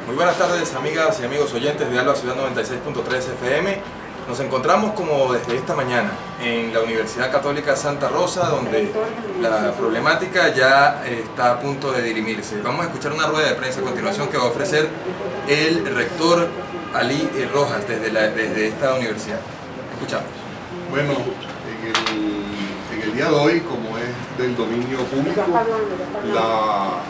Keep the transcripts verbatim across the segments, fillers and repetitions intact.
Muy buenas tardes, amigas y amigos oyentes de Alba Ciudad noventa y seis punto tres F M. Nos encontramos como desde esta mañana en la Universidad Católica Santa Rosa, donde la problemática ya está a punto de dirimirse. Vamos a escuchar una rueda de prensa a continuación que va a ofrecer el rector Ali Rojas desde, la, desde esta universidad. Escuchamos. Bueno, en el, en el día de hoy, como es del dominio público, la,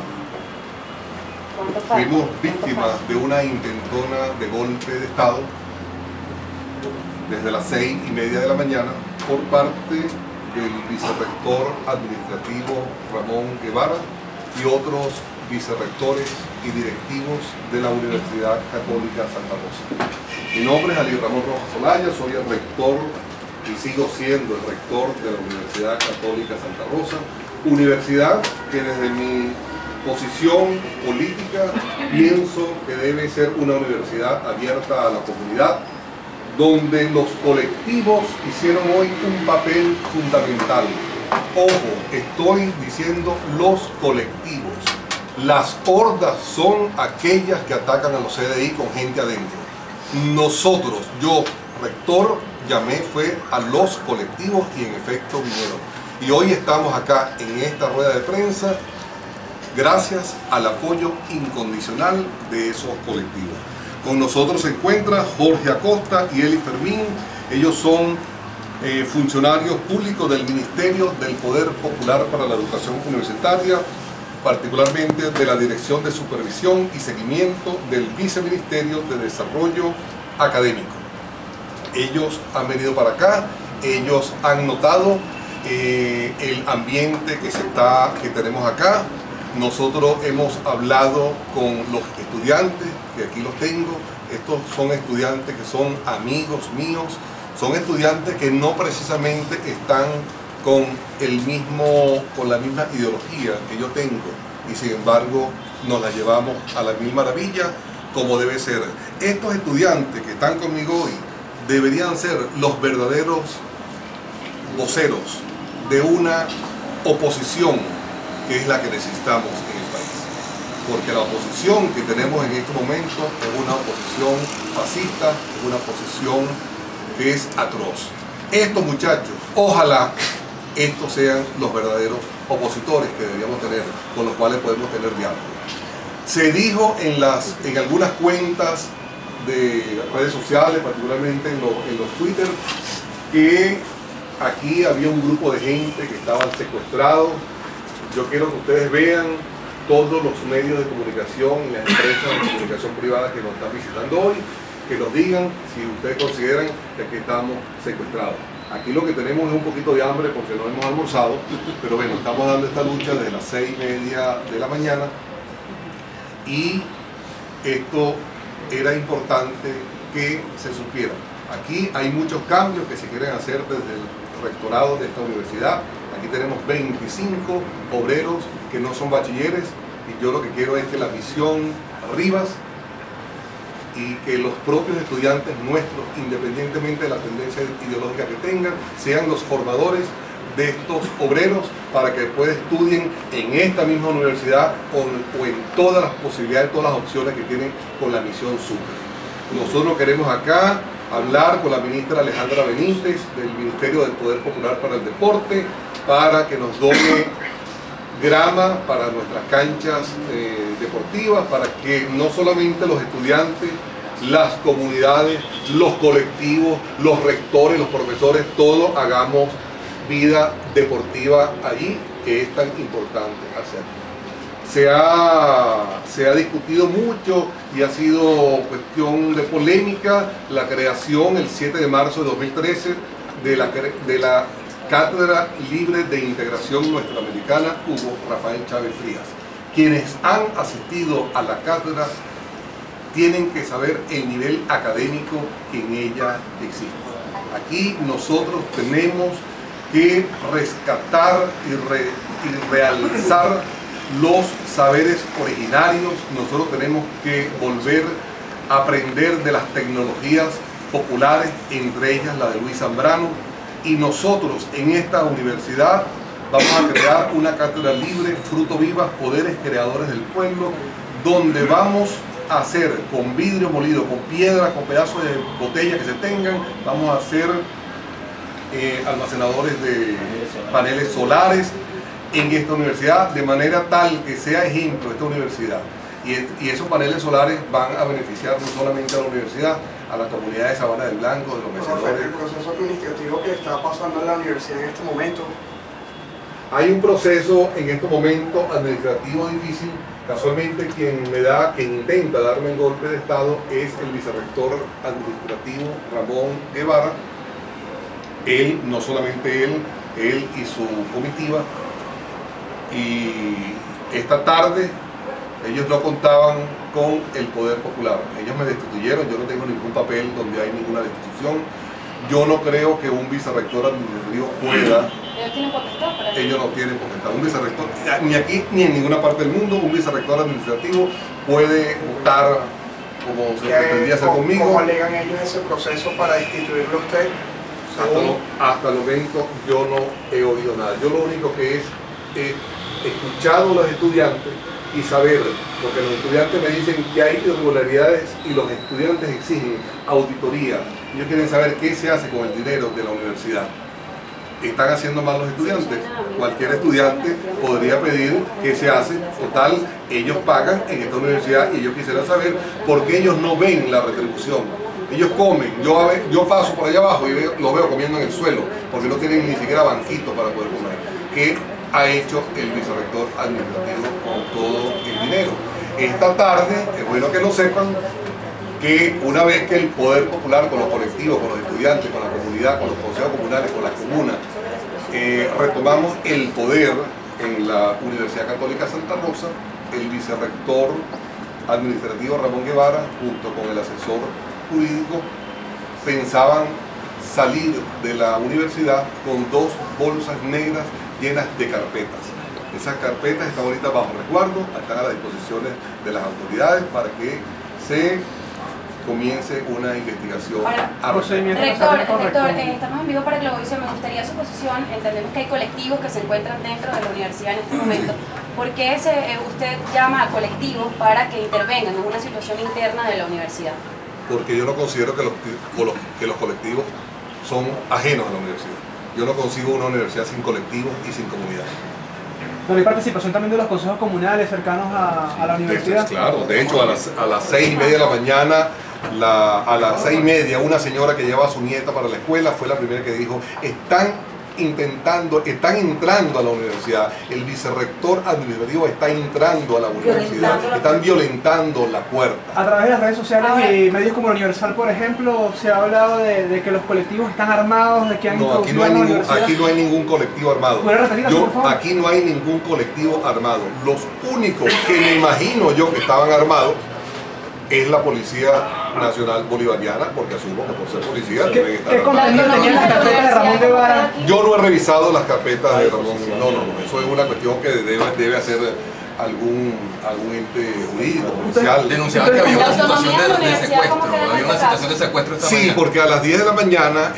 fuimos víctimas de una intentona de golpe de Estado desde las seis y media de la mañana por parte del vicerrector administrativo Ramón Guevara y otros vicerrectores y directivos de la Universidad Católica Santa Rosa. Mi nombre es Ali Ramón Rojas Olaya, soy el rector y sigo siendo el rector de la Universidad Católica Santa Rosa, universidad que desde mi posición política pienso que debe ser una universidad abierta a la comunidad, donde los colectivos hicieron hoy un papel fundamental. Ojo, estoy diciendo los colectivos. Las hordas son aquellas que atacan a los C D I con gente adentro. Nosotros, yo, rector, llamé fue a los colectivos y en efecto vinieron. Y hoy estamos acá en esta rueda de prensa gracias al apoyo incondicional de esos colectivos. Con nosotros se encuentra Jorge Acosta y Eli Fermín. Ellos son eh, funcionarios públicos del Ministerio del Poder Popular para la Educación Universitaria, particularmente de la Dirección de Supervisión y Seguimiento del Viceministerio de Desarrollo Académico. Ellos han venido para acá, ellos han notado eh, el ambiente que, se está, que tenemos acá. Nosotros hemos hablado con los estudiantes, que aquí los tengo. Estos son estudiantes que son amigos míos, son estudiantes que no precisamente están con, el mismo, con la misma ideología que yo tengo, y sin embargo nos la llevamos a la mil maravillas como debe ser. Estos estudiantes que están conmigo hoy deberían ser los verdaderos voceros de una oposición que es la que necesitamos en el país, porque la oposición que tenemos en este momento es una oposición fascista, es una oposición que es atroz. Estos muchachos, ojalá estos sean los verdaderos opositores que deberíamos tener, con los cuales podemos tener diálogo. Se dijo en, las, en algunas cuentas de redes sociales, particularmente en los, en los Twitter, que aquí había un grupo de gente que estaban secuestrados. Yo quiero que ustedes vean todos los medios de comunicación y las empresas de comunicación privada que nos están visitando hoy, que nos digan si ustedes consideran que aquí estamos secuestrados. Aquí lo que tenemos es un poquito de hambre porque no hemos almorzado, pero bueno, estamos dando esta lucha desde las seis y media de la mañana y esto era importante que se supiera. Aquí hay muchos cambios que se quieren hacer desde el rectorado de esta universidad. Aquí tenemos veinticinco obreros que no son bachilleres y yo lo que quiero es que la misión Rivas y que los propios estudiantes nuestros, independientemente de la tendencia ideológica que tengan, sean los formadores de estos obreros para que después estudien en esta misma universidad o, o en todas las posibilidades, todas las opciones que tienen con la misión Sucre. Nosotros queremos acá hablar con la ministra Alejandra Benítez del Ministerio del Poder Popular para el Deporte para que nos done grama para nuestras canchas eh, deportivas, para que no solamente los estudiantes, las comunidades, los colectivos, los rectores, los profesores, todos hagamos vida deportiva allí, que es tan importante hacer. Se ha, se ha discutido mucho y ha sido cuestión de polémica la creación el siete de marzo de dos mil trece de la, de la Cátedra Libre de Integración Nuestroamericana Hugo Rafael Chávez Frías. Quienes han asistido a la cátedra tienen que saber el nivel académico que en ella existe. Aquí nosotros tenemos que rescatar y, re, y realzar los saberes originarios. Nosotros tenemos que volver a aprender de las tecnologías populares, entre ellas la de Luis Zambrano, y nosotros en esta universidad vamos a crear una cátedra libre, fruto vivas, poderes creadores del pueblo, donde vamos a hacer con vidrio molido, con piedra, con pedazos de botella que se tengan, vamos a hacer eh, almacenadores de paneles solares en esta universidad, de manera tal que sea ejemplo esta universidad. Y, y esos paneles solares van a beneficiar no solamente a la universidad, a la comunidad de Sabana del Blanco, de los mecedores. El proceso administrativo que está pasando en la universidad en este momento. Hay un proceso en este momento administrativo difícil. Casualmente quien me da, quien intenta darme el golpe de estado es el vicerrector administrativo Ramón Guevara. Él, no solamente él, él y su comitiva. Y esta tarde ellos no contaban con el poder popular. Ellos me destituyeron, yo no tengo ningún papel donde hay ninguna destitución. Yo no creo que un vicerrector administrativo pueda. ¿Ellos tienen potestad para eso? Ellos no tienen potestad. Un vicerrector, ni aquí ni en ninguna parte del mundo, un vicerrector administrativo puede votar como se pretendía hacer conmigo. ¿Cómo alegan ellos ese proceso para destituirlo a usted? Hasta, lo, hasta el momento yo no he oído nada. Yo lo único que es he escuchado a los estudiantes y saber, porque los estudiantes me dicen que hay irregularidades y los estudiantes exigen auditoría. Ellos quieren saber qué se hace con el dinero de la universidad. ¿Están haciendo mal los estudiantes? Cualquier estudiante podría pedir qué se hace. Total, ellos pagan en esta universidad y ellos quisieran saber por qué ellos no ven la retribución. Ellos comen, yo, yo paso por allá abajo y veo, los veo comiendo en el suelo porque no tienen ni siquiera banquitos para poder comer. ¿Qué ha hecho el vicerrector administrativo con todo el dinero? Esta tarde, es bueno que lo sepan, que una vez que el poder popular con los colectivos, con los estudiantes, con la comunidad, con los consejos comunales, con las comunas, eh, retomamos el poder en la Universidad Católica Santa Rosa, el vicerrector administrativo Ramón Guevara, junto con el asesor jurídico, pensaban salir de la universidad con dos bolsas negras llenas de carpetas. Esas carpetas están ahorita bajo resguardo, están a las disposiciones de las autoridades para que se comience una investigación. Ahora, rector, rector eh, estamos en vivo para Globovisión. Me gustaría su posición. Entendemos que hay colectivos que se encuentran dentro de la universidad en este momento. ¿Por qué se, eh, usted llama a colectivos para que intervengan en una situación interna de la universidad? Porque yo no considero que los, que los colectivos son ajenos a la universidad. Yo no consigo una universidad sin colectivos y sin comunidad. ¿No hay participación también de los consejos comunales cercanos a, sí, a la universidad? De hecho, claro, de hecho a las, a las seis y media de la mañana, la, a las seis y media, una señora que lleva a su nieta para la escuela fue la primera que dijo, están intentando, están entrando a la universidad, el vicerrector administrativo está entrando a la universidad, están violentando la puerta. A través de las redes sociales y medios como el Universal, por ejemplo, se ha hablado de, de que los colectivos están armados, de que han no, aquí no hay ningún, aquí no hay ningún colectivo armado. ¿Puede repetir eso, yo, por favor? Aquí no hay ningún colectivo armado. Los únicos que me imagino yo que estaban armados es la Policía Nacional Bolivariana, porque asumo que por ser policía deben estar ¿Qué contenido tenían las carpetas de Ramón Guevara? Yo no he revisado las carpetas de Ramón. No, no, no. Eso es una cuestión que debe, debe hacer algún, algún ente jurídico, policial. Denunciaban que había una situación de, de secuestro. Había una situación de secuestro esta mañana. Sí, porque a las diez de la mañana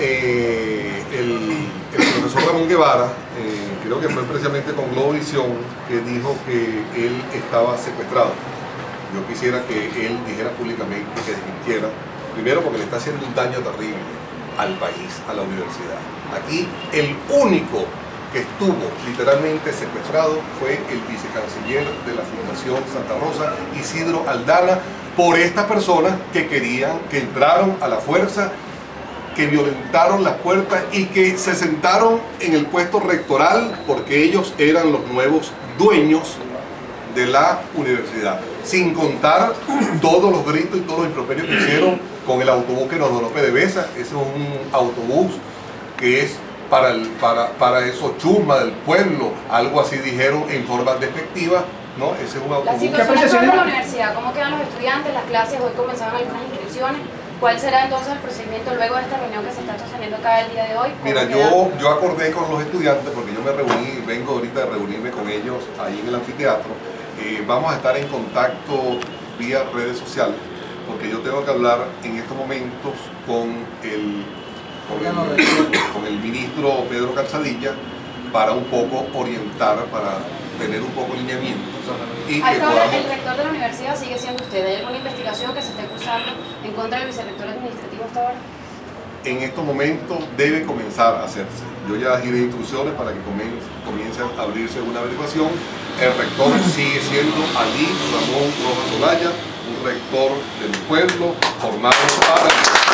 eh, el, el profesor Ramón Guevara, eh, creo que fue precisamente con Globovisión, que dijo que él estaba secuestrado. Yo quisiera que él dijera públicamente, que desmintiera, primero porque le está haciendo un daño terrible al país, a la universidad. Aquí el único que estuvo literalmente secuestrado fue el vicecanciller de la Fundación Santa Rosa, Isidro Aldana, por estas personas que querían, que entraron a la fuerza, que violentaron las puertas y que se sentaron en el puesto rectoral porque ellos eran los nuevos dueños de la universidad, sin contar todos los gritos y todos los improperios que hicieron con el autobús que nos donó PDVSA. Ese es un autobús que es para, el, para, para esos chusmas del pueblo, algo así dijeron en forma despectiva, ¿no? Ese es un autobús. La situación actual de la universidad, ¿cómo quedan los estudiantes? Las clases, hoy comenzaron algunas inscripciones. ¿Cuál será entonces el procedimiento luego de esta reunión que se está sosteniendo acá el día de hoy? Mira, yo, yo acordé con los estudiantes, porque yo me reuní, vengo ahorita de reunirme con ellos ahí en el anfiteatro. Eh, vamos a estar en contacto vía redes sociales, porque yo tengo que hablar en estos momentos con el, con el, con el ministro Pedro Calzadilla para un poco orientar, para tener un poco de lineamiento y que Hasta ahora podamos... el rector de la universidad sigue siendo usted. ¿Hay alguna investigación que se esté cursando en contra del vicerrector administrativo hasta ahora? En estos momentos debe comenzar a hacerse. Yo ya giré instrucciones para que comience, comience a abrirse una averiguación. El rector sigue siendo Ali Ramón Rojas Olaya, un rector de mi pueblo, formado para...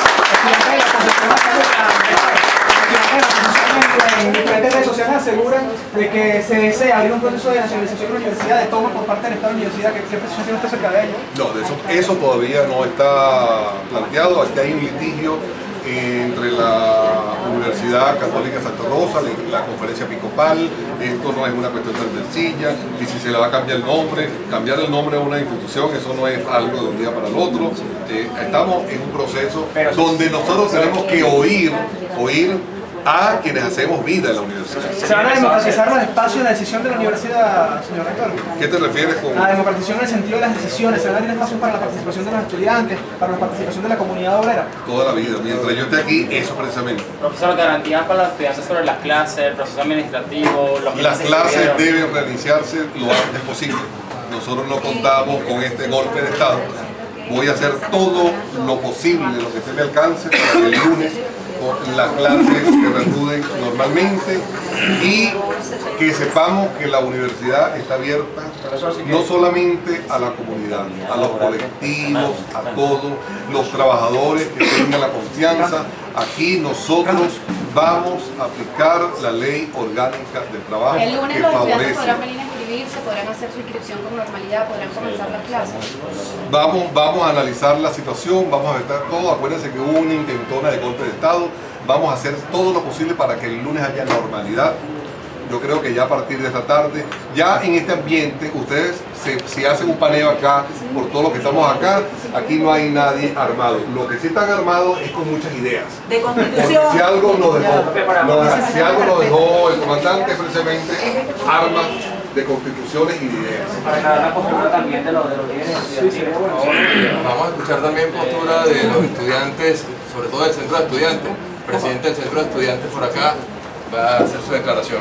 En diferentes redes sociales aseguran de que se desea abrir un proceso de nacionalización de la universidad, de toma por parte del Estado de la universidad. ¿Qué, qué posición tiene usted acerca de ello? No, de eso, eso todavía no está planteado. Aquí hay un litigio entre la Universidad Católica Santa Rosa, la, la Conferencia Episcopal. Esto no es una cuestión tan sencilla, y si se le va a cambiar el nombre, cambiar el nombre a una institución, eso no es algo de un día para el otro. Eh, estamos en un proceso donde nosotros tenemos que oír, oír a quienes hacemos vida en la universidad. ¿Se van a democratizar los espacios de decisión de la universidad, señor rector? ¿Qué te refieres con...? La democratización en el sentido de las decisiones. ¿Se van a abrir espacios para la participación de los estudiantes, para la participación de la comunidad obrera? Toda la vida, mientras yo esté aquí, eso precisamente. Profesor, garantías para los estudiantes sobre las clases, el proceso administrativo, los Las clases deben reiniciarse lo antes posible. Nosotros no contamos con este golpe de Estado. Voy a hacer todo lo posible, lo que esté a mi alcance, para que el lunes las clases se reanuden normalmente y que sepamos que la universidad está abierta no solamente a la comunidad, a los colectivos, a todos los trabajadores que tengan la confianza. Aquí nosotros vamos a aplicar la ley orgánica del trabajo El lunes que los estudiantes favorece. podrán venir a inscribirse, podrán hacer su inscripción con normalidad, podrán comenzar las clases. Vamos, vamos a analizar la situación, vamos a estar todo. Acuérdense que hubo una intentona de golpe de Estado. Vamos a hacer todo lo posible para que el lunes haya normalidad. Yo creo que ya a partir de esta tarde, ya en este ambiente, ustedes se, si hacen un paneo acá, por todo lo que estamos acá, aquí no hay nadie armado. Lo que sí están armados es con muchas ideas. De Porque constitución. si algo nos dejó, nos- si algo nos dejó el comandante es precisamente armas de constituciones y de ideas. Para aclarar la postura también de los, de los líderes estudiantiles, por favor. Vamos a escuchar también postura de los estudiantes, sobre todo del centro de estudiantes. El presidente del centro de estudiantes por acá va a hacer su declaración.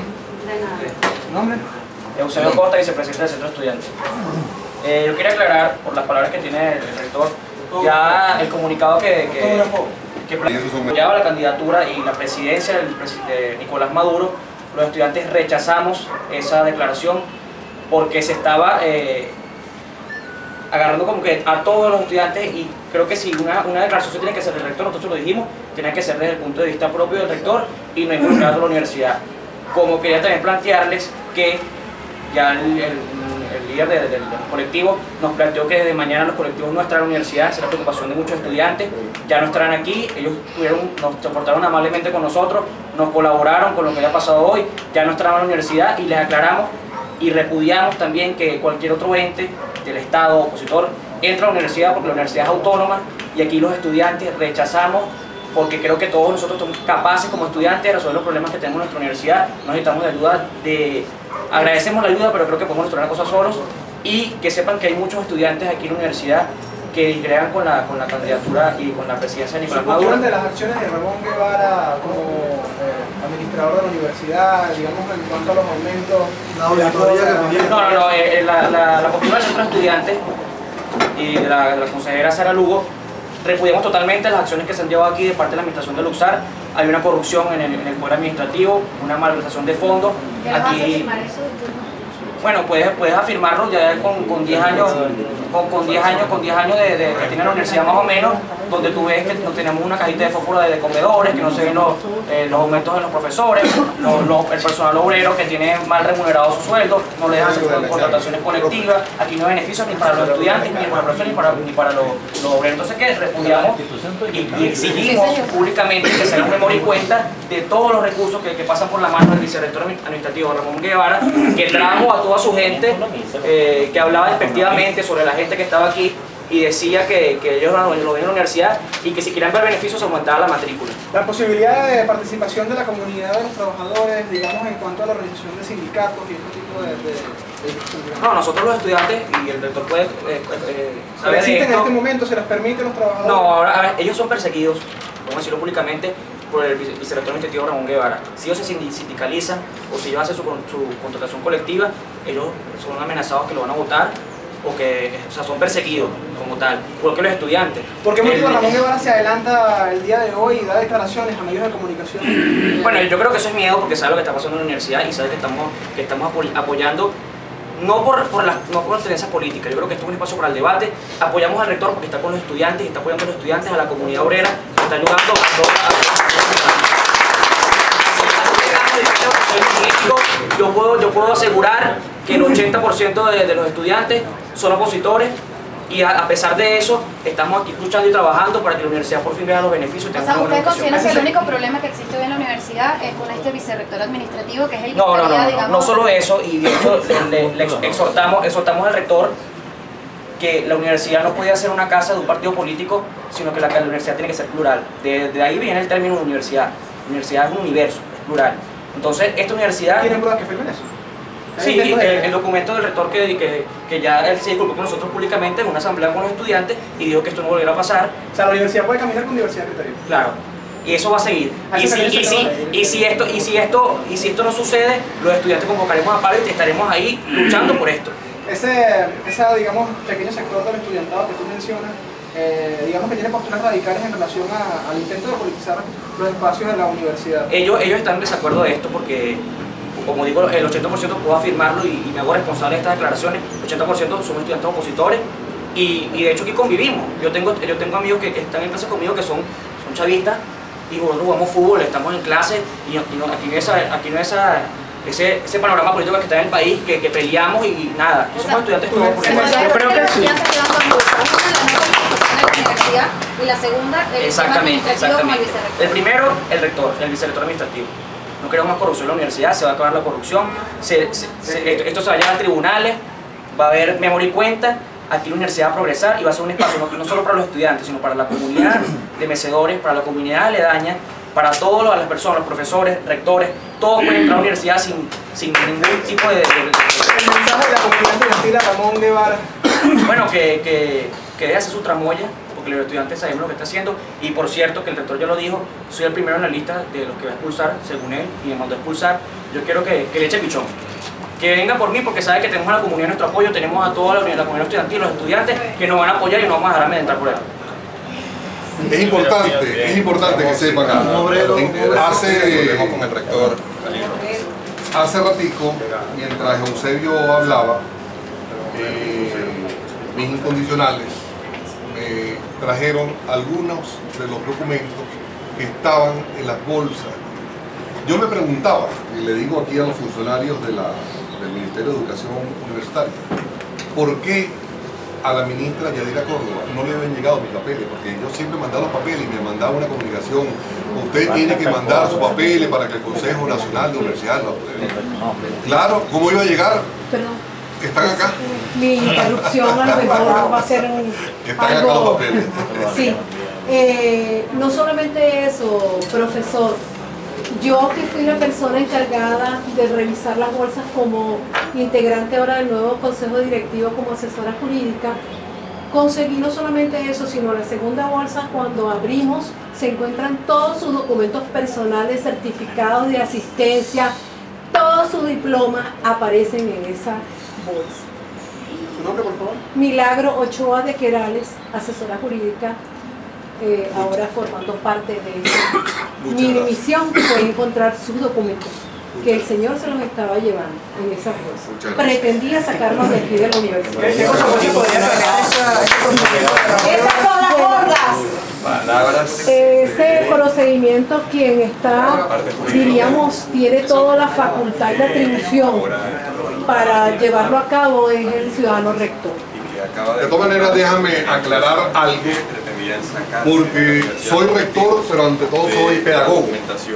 ¿Nombre? Eusebio Costa, vicepresidente del Centro de Estudiantes. Eh, yo quería aclarar, por las palabras que tiene el rector, ya el comunicado que, que, que apoyaba la candidatura y la presidencia del presi- de Nicolás Maduro, los estudiantes rechazamos esa declaración porque se estaba eh, agarrando como que a todos los estudiantes, y creo que si una, una declaración se tiene que hacer del rector, nosotros lo dijimos, tiene que ser desde el punto de vista propio del rector y no involucrar a la universidad. Como quería también plantearles que ya el, el, el líder de, de, del colectivo nos planteó que desde mañana los colectivos no estarán en la universidad, esa es la preocupación de muchos estudiantes, ya no estarán aquí, ellos tuvieron, nos soportaron amablemente con nosotros, nos colaboraron con lo que había pasado hoy, ya no estarán en la universidad y les aclaramos y repudiamos también que cualquier otro ente del Estado opositor entra a la universidad porque la universidad es autónoma y aquí los estudiantes rechazamos porque creo que todos nosotros somos capaces como estudiantes de resolver los problemas que tenemos en nuestra universidad. No necesitamos de ayuda, de... agradecemos la ayuda, pero creo que podemos resolver las cosas solos, y que sepan que hay muchos estudiantes aquí en la universidad que disgregan con la, con la candidatura y con la presidencia de Nicolás Maduro. ¿Supusieron de las acciones de Ramón Guevara como eh, administrador de la universidad, digamos, en cuanto a los aumentos? La auditoría que tenía. No, no, no, eh, la, la, la postura del Centro de Estudiantes y de la, de la consejera Sara Lugo, repudiamos totalmente las acciones que se han llevado aquí de parte de la administración de Luxar. Hay una corrupción en el, en el poder administrativo, una malversación de fondos. ¿Qué los hace Aquí, firmar eso? bueno, puedes, puedes afirmarlo ya con, con diez años, con, con diez años, con diez años de, de, que tiene la universidad más o menos, donde tú ves que no tenemos una cajita de fósforo de, de comedores, que no se ven los, eh, los aumentos de los profesores, los, los, el personal obrero que tiene mal remunerado su sueldo, no le dejan hacer contrataciones colectivas, aquí no hay beneficios ni para los estudiantes, ni para los profesores, ni para, ni para los, los obreros. Entonces, ¿qué? Repudiamos y, y exigimos públicamente que se haga memoria y cuenta de todos los recursos que, que pasan por la mano del vicerrector administrativo Ramón Guevara, que trajo a toda su gente, eh, que hablaba despectivamente sobre la gente que estaba aquí y decía que, que ellos lo ven en la universidad y que si querían ver beneficios aumentaba la matrícula. La posibilidad de participación de la comunidad de los trabajadores, digamos, en cuanto a la organización de sindicatos y este tipo de... de, de... No, nosotros los estudiantes, y el rector puede eh, eh, saber de ¿Existen en esto. este momento? ¿Se les permite a los trabajadores? No, ahora a ver, ellos son perseguidos, vamos a decirlo públicamente, por el vicerrector administrativo Ramón Guevara. Si ellos se sindicalizan o si ellos hacen su, su contratación colectiva, ellos son amenazados que lo van a votar o que o sea, son perseguidos como tal, igual que los estudiantes. ¿Por qué motivo el, Ramón Guevara se adelanta el día de hoy y da declaraciones a medios de comunicación? Bueno, yo creo que eso es miedo porque sabe lo que está pasando en la universidad y sabe que estamos, que estamos apoyando no por, por las no por las tendencias políticas. Yo creo que esto es un espacio para el debate. Apoyamos al rector porque está con los estudiantes y está apoyando a los estudiantes, a la comunidad obrera, que está ayudando a todos. Yo puedo, yo puedo asegurar que el ochenta por ciento de, de los estudiantes son opositores y a, a pesar de eso estamos aquí luchando y trabajando para que la universidad por fin vea los beneficios. O sea, ¿ustedes consideran que el único problema que existe hoy en la universidad es con este vicerrector administrativo que es el que no, no, no, no, digamos... no solo eso, y de hecho le, le exhortamos, exhortamos al rector que la universidad no puede ser una casa de un partido político, sino que la, la universidad tiene que ser plural. De, de ahí viene el término universidad. La universidad es un universo, es plural. Entonces, esta universidad... ¿Tienen pruebas que firmen eso? Sí, el, el documento del rector que, que, que ya él se disculpó con nosotros públicamente en una asamblea con los estudiantes y dijo que esto no volviera a pasar. O sea, la universidad puede caminar con diversidad de criterios. Claro. Y eso va a seguir. Y si, y, si, y, si esto, y, si esto, y si esto no sucede, los estudiantes convocaremos a paro y estaremos ahí luchando por esto. Ese, ese digamos, pequeño sector del estudiantado que tú mencionas, eh, digamos que tiene posturas radicales en relación a, al intento de politizar los espacios de la universidad. Ellos, ellos están en desacuerdo de esto porque, como digo, el ochenta por ciento puedo afirmarlo y, y me hago responsable de estas declaraciones. El ochenta por ciento son estudiantes opositores y, y de hecho aquí convivimos. Yo tengo, yo tengo amigos que, que están en clase conmigo que son, son chavistas y nosotros jugamos fútbol, estamos en clase y, y no, aquí no es, aquí no es esa, ese, ese panorama político que está en el país, que, que peleamos y nada. Aquí somos estudiantes todos por eso. Yo creo que sí. Y la segunda, el exactamente, exactamente. El primero, el rector, el vicerrector administrativo. No queremos más corrupción en la universidad, se va a acabar la corrupción, se, se, se, esto, esto se va a llevar a tribunales, va a haber memoria y cuenta, aquí la universidad va a progresar y va a ser un espacio no, no solo para los estudiantes, sino para la comunidad de mecedores, para la comunidad aledaña, para todas las personas, los profesores, rectores, todos pueden entrar a la universidad sin, sin ningún tipo de... de, de, de el mensaje de la comunidad estudiantil a Ramón Guevara. Bueno, que, que, que deje hacer su tramoya, porque los estudiantes sabemos lo que está haciendo, y por cierto, que el rector ya lo dijo, soy el primero en la lista de los que va a expulsar, según él, y me mandó a expulsar. Yo quiero que, que le eche pichón, que venga por mí, porque sabe que tenemos a la comunidad nuestro apoyo, tenemos a toda la, la comunidad estudiantil, los estudiantes, que nos van a apoyar y no vamos a dejar de entrar por él. Es importante, es importante que sepan algo. Hace, con el rector. hace ratico, mientras Eusebio hablaba, eh, mis incondicionales me trajeron algunos de los documentos que estaban en las bolsas. Yo me preguntaba, y le digo aquí a los funcionarios de la, del Ministerio de Educación Universitaria, ¿por qué a la ministra Yadira Córdoba no le habían llegado mis papeles? Porque yo siempre mandaba los papeles y me mandaba una comunicación. Usted tiene que mandar sus papeles para que el Consejo Nacional de Universidades lo apruebe. Claro, ¿cómo iba a llegar? Perdón. ¿Están acá? Mi interrupción a lo mejor va a ser un, Están algo... acá los papeles. Sí. Eh, no solamente eso, profesor. Yo que fui la persona encargada de revisar las bolsas como integrante ahora del nuevo Consejo Directivo como asesora jurídica, conseguí no solamente eso, sino la segunda bolsa. Cuando abrimos se encuentran todos sus documentos personales, certificados de asistencia, todos sus diplomas aparecen en esa bolsa. ¿Su nombre, por favor? Milagro Ochoa de Querales, asesora jurídica, eh, ahora formando parte de esa. Mi misión fue encontrar sus documentos, que el señor se los estaba llevando en esa bolsa. Pretendía sacarnos de aquí de la universidad. ¿Qué cosa podría agregar esa, ese procedimiento? ¡Esas son las gordas! Palabras. Ese procedimiento, quien está, diríamos, tiene toda la facultad y la atribución para llevarlo a cabo es el ciudadano rector. De todas maneras, déjame aclarar algo, porque soy rector, pero ante todo soy pedagogo.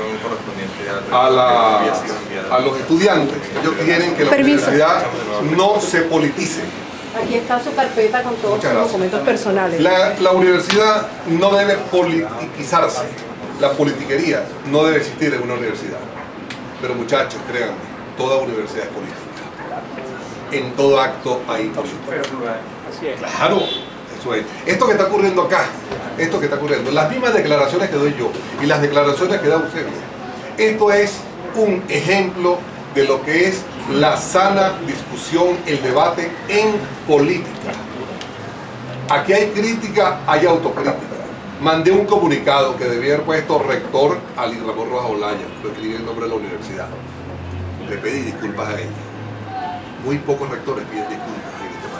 A, la, a los estudiantes, ellos quieren que la Permiso. universidad no se politice. Aquí está su carpeta con todos sus documentos personales. La, la universidad no debe politizarse. La politiquería no debe existir en una universidad. Pero muchachos, créanme, toda universidad es política. En todo acto hay política. Claro, Eso es. Esto que está ocurriendo acá, esto que está ocurriendo, las mismas declaraciones que doy yo y las declaraciones que da usted, esto es un ejemplo de lo que es la sana discusión, el debate en política. Aquí hay crítica, hay autocrítica. Mandé un comunicado que debía haber puesto rector Ali Ramón Rojas Olaya, lo escribí en nombre de la universidad. Le pedí disculpas a ella. Muy pocos rectores piden disculpas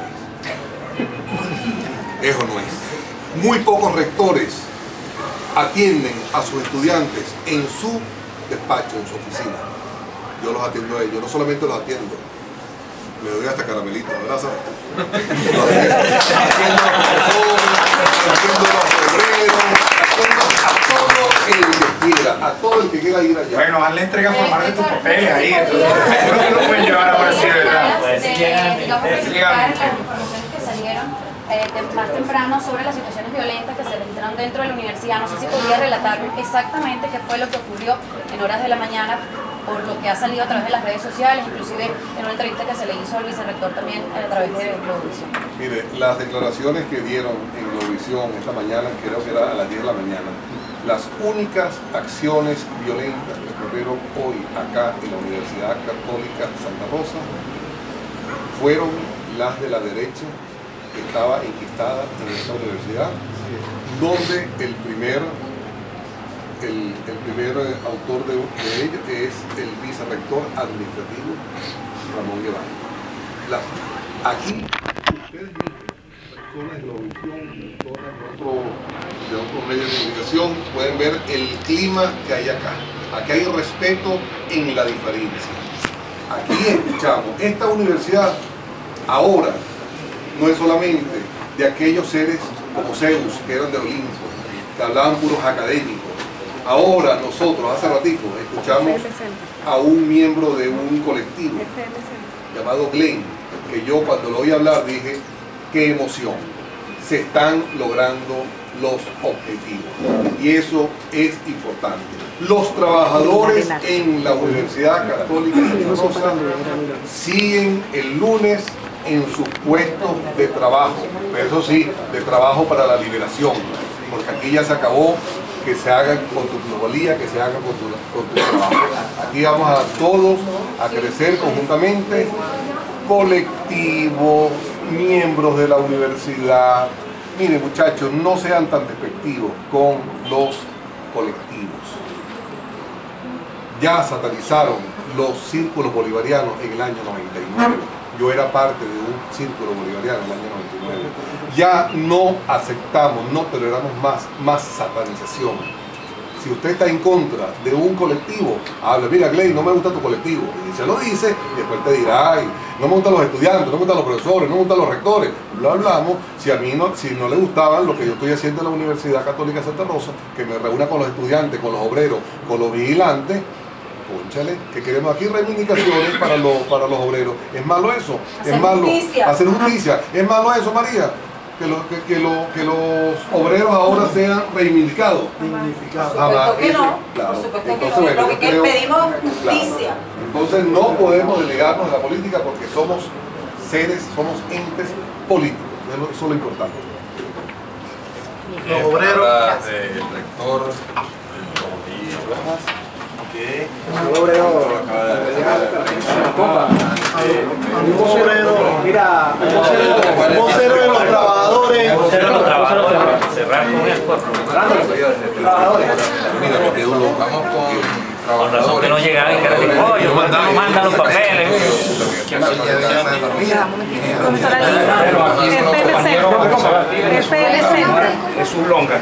en este país. Eso no es. Muy pocos rectores atienden a sus estudiantes en su despacho, en su oficina. Yo los atiendo a ellos, no solamente los atiendo, le doy hasta caramelito, ¿verdad? Los atiendo a los profesores, atiendo a los obreros, atiendo a todo el que quiera, a todo el que quiera ir allá. Bueno, hazle entrega formal de tus papeles ahí, entonces creo que lo pueden llevar ahora sí, ¿verdad? Digamos, verificar las informaciones que salieron eh, de- más temprano sobre las situaciones violentas que se registraron dentro de la universidad. No sé si podría relatarme exactamente qué fue lo que ocurrió en horas de la mañana, por lo que ha salido a través de las redes sociales, inclusive en una entrevista que se le hizo al vicerrector también a través de Globovisión. Mire, las declaraciones que dieron en Globovisión esta mañana, creo que era a las diez de la mañana, las únicas acciones violentas que ocurrieron hoy acá en la Universidad Católica Santa Rosa fueron las de la derecha que estaba enquistada en esta universidad, donde el primer, el, el primer eh, autor de, de ello es el vicerrector administrativo Ramón Guevara. La, aquí, ustedes mismos, personas de Globovisión, personas de otro, de otro medio de comunicación, pueden ver el clima que hay acá. Aquí hay respeto en la diferencia. Aquí escuchamos, esta universidad ahora no es solamente de aquellos seres como Zeus, que eran de Olimpo, que hablaban puros académicos. Ahora nosotros, hace ratito, escuchamos a un miembro de un colectivo llamado Glenn, que yo cuando lo oí hablar dije, qué emoción, se están logrando los objetivos y eso es importante. Los trabajadores en la Universidad Católica Santa Rosa siguen el lunes en sus puestos de trabajo, pero eso sí, de trabajo para la liberación, porque aquí ya se acabó que se hagan con tu plusvalía, que se hagan con tu, con tu trabajo. Aquí vamos a todos a crecer conjuntamente, colectivos, miembros de la universidad. Miren muchachos, no sean tan despectivos con los colectivos. Ya satanizaron los círculos bolivarianos en el año noventa y nueve. Yo era parte de un círculo bolivariano en el año noventa y nueve. Ya no aceptamos, no toleramos más, más satanización. Si usted está en contra de un colectivo, habla, mira Gley, no me gusta tu colectivo. Y se lo dice, y después te dirá, ay, no me gustan los estudiantes, no me gustan los profesores, no me gustan los rectores. Lo hablamos, si a mí no, si no le gustaban lo que yo estoy haciendo en la Universidad Católica Santa Rosa, que me reúna con los estudiantes, con los obreros, con los vigilantes, cónchale, que queremos aquí reivindicaciones para los, para los obreros. ¿Es malo eso? Hacer es malo justicia. hacer justicia. ¿Es malo eso, María? Que, lo, que, que, lo, que los obreros ahora sean reivindicados. Por Jamás. supuesto que Eso, no. claro. Por supuesto que Entonces, no. bueno, Lo yo que creo- pedimos claro. justicia. Entonces no podemos delegarnos de la política porque somos seres, somos entes políticos. Eso es lo importante. Los obreros del rector Rodríguez Rojas, que Un obrero, acaba de un vocero, mira, un vocero, un vocero de los trabajadores. Cerrar con el cuerpo. Trabajadores. Mira, porque vamos con Con razón que no llegaban y que era de pollo, no mandan los papeles. F L C. Jesús Longa,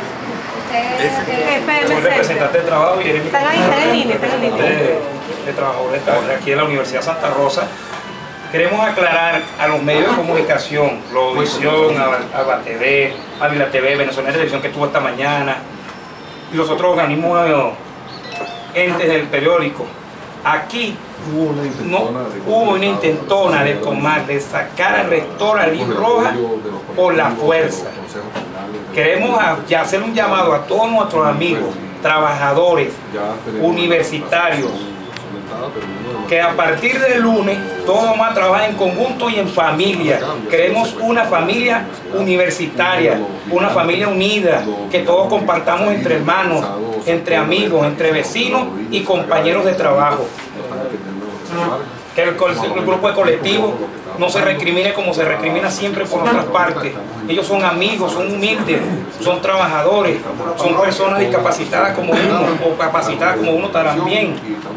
F soy L C. representante de trabajo y eres mi Están ahí, están en línea, están en línea. de, de trabajadores de aquí en la Universidad Santa Rosa. Queremos aclarar a los medios de comunicación, Globovisión, a Alba T V, Ávila T V, Venezolana Televisión que estuvo esta mañana, y los otros organismos entes del periódico. Aquí no, hubo una intentona de tomar, de sacar al rector Ali Rojas por la fuerza. Queremos a- ya hacer un llamado a todos nuestros amigos, trabajadores, universitarios, que a partir del lunes todos vamos a trabajar en conjunto y en familia. Queremos una familia universitaria, una familia unida, que todos compartamos entre hermanos, entre amigos, entre vecinos y compañeros de trabajo. Que el, el grupo de colectivo no se recrimine como se recrimina siempre por otras partes. Ellos son amigos, son humildes, son trabajadores, son personas discapacitadas como uno o capacitadas como uno también.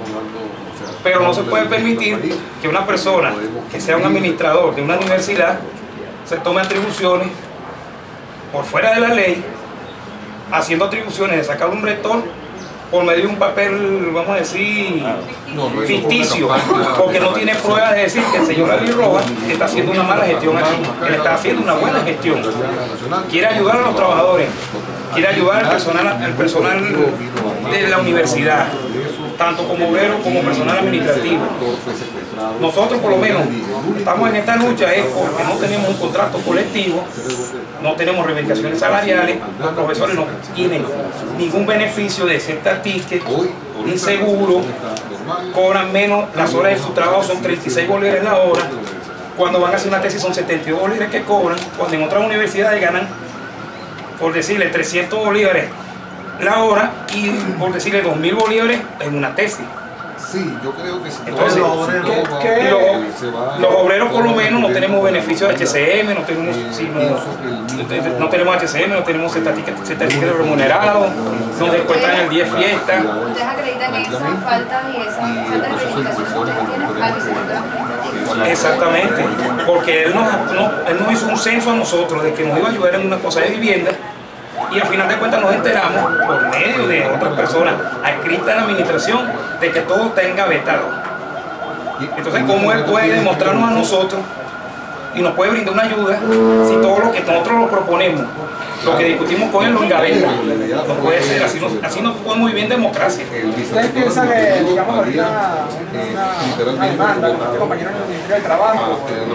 Pero no se puede permitir que una persona que sea un administrador de una universidad se tome atribuciones por fuera de la ley, haciendo atribuciones de sacar un rector por medio de un papel, vamos a decir, ficticio, porque no tiene pruebas de decir que el señor Ali Rojas está haciendo una mala gestión aquí, él está haciendo una buena gestión. Quiere ayudar a los trabajadores, quiere ayudar al personal, al personal de la universidad, tanto como obrero como personal administrativo. Nosotros por lo menos estamos en esta lucha es porque no tenemos un contrato colectivo, no tenemos reivindicaciones salariales, los profesores no tienen ningún beneficio de cierta ticket, ni seguro, cobran menos, las horas de su trabajo son treinta y seis bolívares la hora, cuando van a hacer una tesis son setenta y dos bolívares que cobran, cuando en otras universidades ganan, por decirle, trescientos bolívares la hora y por decirle dos mil bolívares en una tesis. Sí, yo creo que si entonces, los obreros, ¿qué, qué, los, los obreros por lo menos no tenemos beneficios de H C M, no tenemos, sí, no, no tenemos H C M, no tenemos certificados remunerados, nos descuentan el día de fiesta. ¿Ustedes acreditan que esas faltas y esas faltas de verificación que ustedes tienen al vicerector? Exactamente, porque él nos, no, él nos hizo un censo a nosotros de que nos iba a ayudar en una cosa de vivienda. Y al final de cuentas nos enteramos, por medio de otras personas adscritas a la administración, de que todo está engavetado. Entonces, ¿cómo él puede demostrarnos a nosotros y nos puede brindar una ayuda si todo lo que nosotros lo proponemos, lo que discutimos con él lo engaveta? No puede ser, así no, así no podemos vivir en democracia. ¿Ustedes piensan que, digamos, ahorita una, una demanda con este compañero del Ministerio del Trabajo,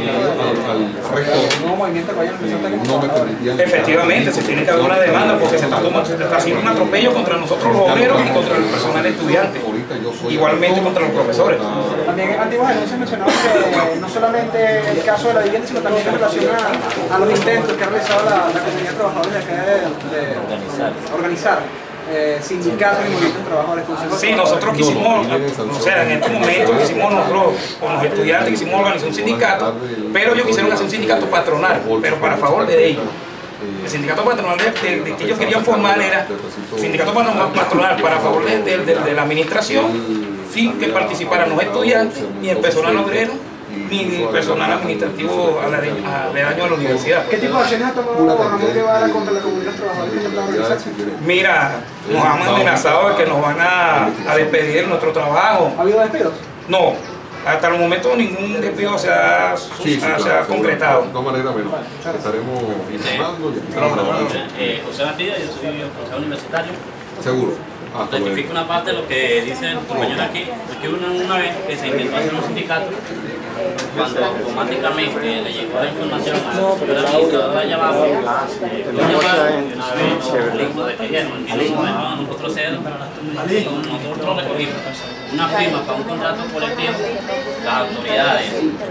el nuevo movimiento que vayan a empezar? Efectivamente, se tiene que haber una demanda porque se está, tomando, se está haciendo un atropello contra nosotros los obreros y contra el personal estudiante, igualmente contra los profesores. También antiguas denuncias mencionaban que no solamente el caso de la vivienda, sino también en relación a, a los intentos que ha realizado la, la comunidad de trabajadores de, acá de, de organizar, organizar eh, sindicatos y movimientos de trabajadores. Sí, nosotros quisimos, o sea, en este momento quisimos nosotros, con los estudiantes, quisimos organizar un sindicato, pero ellos quisieron hacer un sindicato patronal, pero para favor de ellos. El sindicato patronal de, de, de que ellos querían formar era sindicato patronal para favor de, de, de, de la administración, sin que participaran los estudiantes, ni el personal obrero, ni el personal administrativo aledaño a la universidad. ¿Qué tipo de acciones ha tomado Ramón Guevara contra la comunidad trabajadora? Mira, nos han amenazado de que nos van a, a despedir de nuestro trabajo. ¿Ha habido despidos? No. Hasta el momento ningún despido se ha, sí, sí, claro, se ha concretado. De todas maneras, bueno, estaremos informando y eh, José Batida, yo soy profesor universitario. Seguro. Ah, rectifico una parte de lo que dice el compañero aquí. Es que una, una vez que se intentó hacer un sindicato, cuando automáticamente le llegó la información a la supervisora allá abajo, lo llamaron y una vez lo despidieron. Y no nos dejaban nosotros hacer, nosotros recogimos una firma para un contrato colectivo. Las autoridades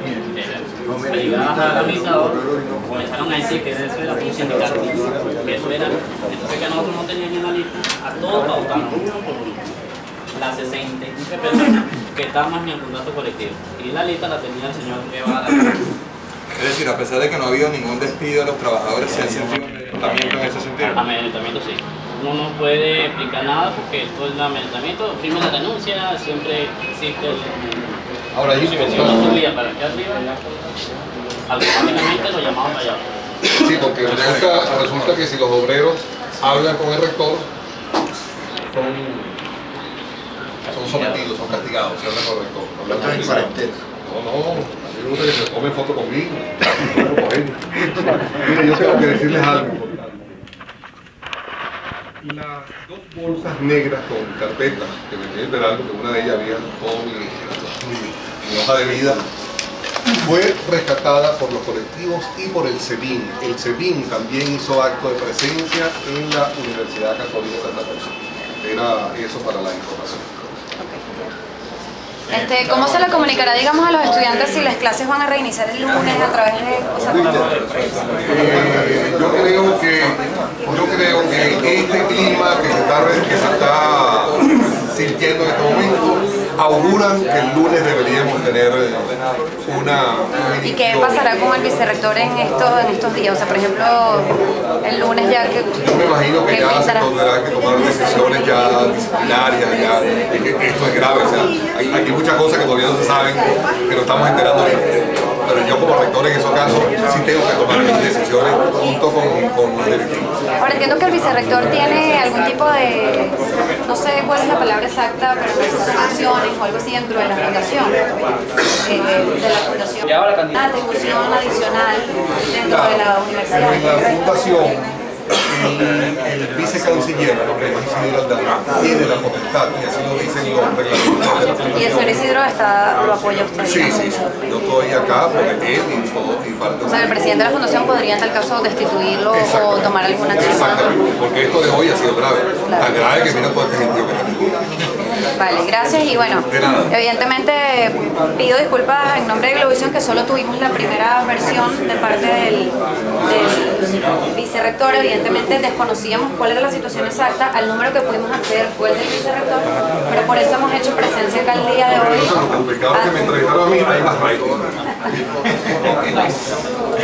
ligadas al administrador comenzaron a decir que eso era un sindicato, que eso era, entonces que nosotros no teníamos en la lista a todos pautanos uno por uno, las sesenta y nueve personas que estaban en el contrato colectivo, y la lista la tenía el señor Guevara. Es decir, a pesar de que no ha habido ningún despido de los trabajadores, ¿se ha sentido amedrentamiento en ese sentido? Amedrentamiento sí. Uno no puede explicar nada porque todo el amedrentamiento, firma la denuncia, siempre existe el... Ahora, ahí, si uno subía para acá arriba, automáticamente lo llamaban para allá. Sí, porque resulta, resulta que si los obreros hablan con el rector, son, son sometidos, son castigados, si hablan con el rector. Hablan en cuarentena. No, no, a mí me gusta que se tomen foto conmigo. Mire, yo tengo que decirles algo. Las dos bolsas negras con carpetas que me quedé esperando, que una de ellas había todo mi, mi, mi hoja de vida, fue rescatada por los colectivos y por el SEBIN. El SEBIN también hizo acto de presencia en la Universidad Católica de Santa Rosa. Era eso para la información. Este, ¿Cómo se le comunicará, digamos, a los estudiantes si las clases van a reiniciar el lunes a través de cosas? Eh, yo creo que yo creo que este clima que se está, que se está sintiendo en este momento auguran que el lunes deberíamos tener una... ¿Y qué pasará con el vicerrector en, esto, en estos días? O sea, por ejemplo, el lunes ya que... Yo me imagino que ya se tendrá que tomar decisiones ya disciplinarias, ya, que, que esto es grave, o sea, hay, hay muchas cosas que todavía no se saben, pero estamos enterando ahorita. Pero yo como rector en esos casos sí tengo que tomar mis decisiones junto con, con los directivos. Ahora entiendo que el vicerrector tiene algún tipo de, no sé cuál es la palabra exacta, pero no sé si son acciones o algo así dentro de la fundación, eh, de la fundación. Una atribución adicional dentro de la universidad. En la fundación, el, el vicecanciller, que es Isidro Aldana, tiene la potestad, y así lo dicen los reglamentos de la fundación. ¿Y el señor Isidro está, lo apoya usted? Sí, sí, sí. Yo estoy acá porque él y, todo, y parte O sea, el presidente de la fundación podría en tal caso destituirlo o tomar alguna acción. Exactamente, porque esto de hoy ha sido grave. Claro. Tan grave que mira todo este gentío que tenemos. Vale, gracias y bueno, evidentemente pido disculpas en nombre de Globovisión que solo tuvimos la primera versión de parte del, del vicerrector. Evidentemente desconocíamos cuál era la situación exacta, al número que pudimos acceder fue el del vicerrector, pero por eso hemos hecho presencia acá el día de hoy. Lo complicado es que me entrevistaron a mí, hay más rating.